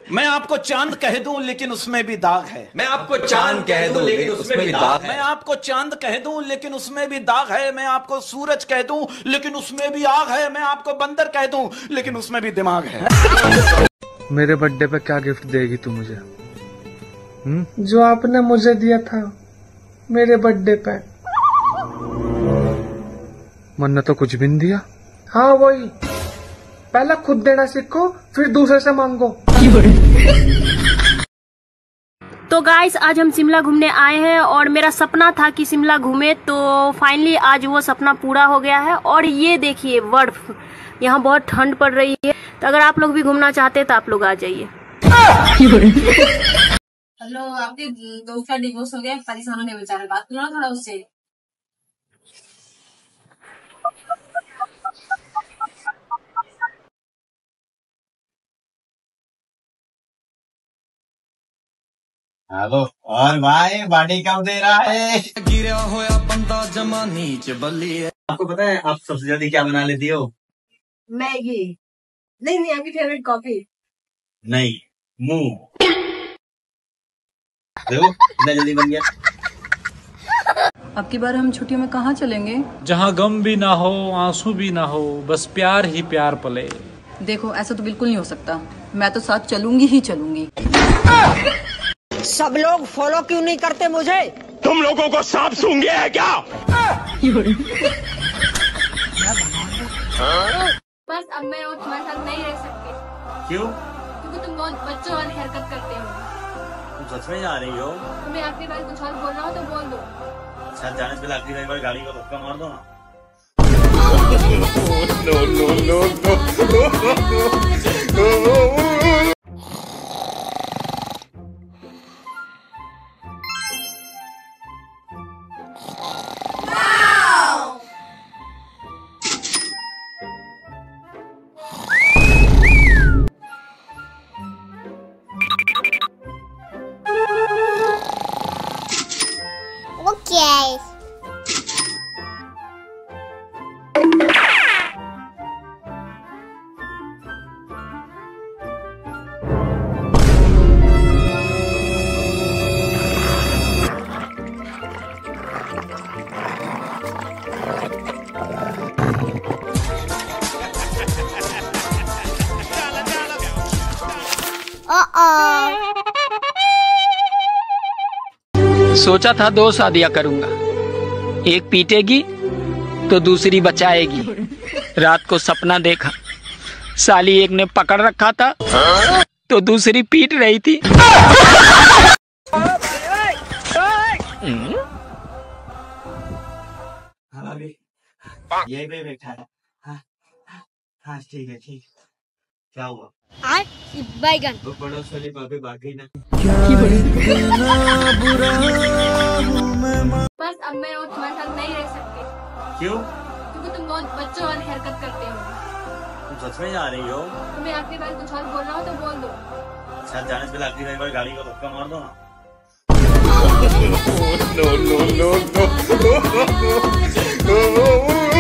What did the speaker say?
मैं आपको चांद कह दूं लेकिन उसमें भी दाग है। मैं आपको चांद कह दूं लेकिन उसमें भी दाग है। मैं आपको चांद कह दूं लेकिन उसमें भी दाग है। मैं आपको सूरज कह दूं लेकिन उसमें भी आग है। मैं आपको बंदर कह दूं लेकिन उसमें भी दिमाग है। मेरे बर्थडे पे क्या गिफ्ट देगी तू मुझे? जो आपने मुझे दिया था मेरे बर्थडे पे। मन्ना तो कुछ भी नहीं दिया। हाँ वही, पहले खुद देना सीखो फिर दूसरे से मांगो। तो गाइस आज हम शिमला घूमने आए हैं और मेरा सपना था कि शिमला घूमे, तो फाइनली आज वो सपना पूरा हो गया है। और ये देखिए बर्फ, यहाँ बहुत ठंड पड़ रही है। तो अगर आप लोग भी घूमना चाहते हैं तो आप लोग आ जाइए। हेलो, आपके दोस्त का डिवोर्स हो गया, परेशान होने बेचारे, बात करो ना थोड़ा उससे। हेलो, और भाई बॉडी कब दे रहा है? गिरा होया बंदा जमा नीच बल्ली है। आपको पता है आप सबसे जल्दी क्या बना लेती हो? मैगी। नहीं, आपकी फेवरेट कॉफी। नहीं, मुंह। देखो कितना जल्दी बन गया। अब की बार हम छुट्टियों में कहाँ चलेंगे? जहाँ गम भी ना हो, आंसू भी ना हो, बस प्यार ही प्यार पले। देखो ऐसा तो बिल्कुल नहीं हो सकता, मैं तो साथ चलूंगी ही चलूंगी। सब लोग फॉलो क्यों नहीं करते मुझे? तुम लोगों को सांप सूंघ गया है क्या? बस अब मैं और तुम्हारे साथ नहीं रह सकती। क्यों? क्योंकि तुम बहुत बच्चों वाली हरकत करते हो। तुम सच में जा रही हो? तुम्हें आखिरी बार कुछ और बोलना हो तो बोल दो। साथ जाने से पहले आखिरी बार गाड़ी को धक्का मार दो ना। Okay. सोचा था 2 शादियां करूंगा, एक पीटेगी तो दूसरी बचाएगी। रात को सपना देखा, साली एक ने पकड़ रखा था तो दूसरी पीट रही थी। यही पे बैठा है। हाँ ठीक है, ठीक। क्या हुआ? बैगन। तो बड़ा साली भाभी भाग गई ना। बस अब मैं और तुम्हारे साथ नहीं रह सकती। क्यों? क्योंकि तुम बहुत बच्चों वाली हरकत करते हो। तुम सच में जा रही हो? तुम्हें आखिरी बार कुछ और बोलना हो तो बोल दो। साथ जाने से पहले आखिरी बार गाड़ी को धक्का मार दो ना। No.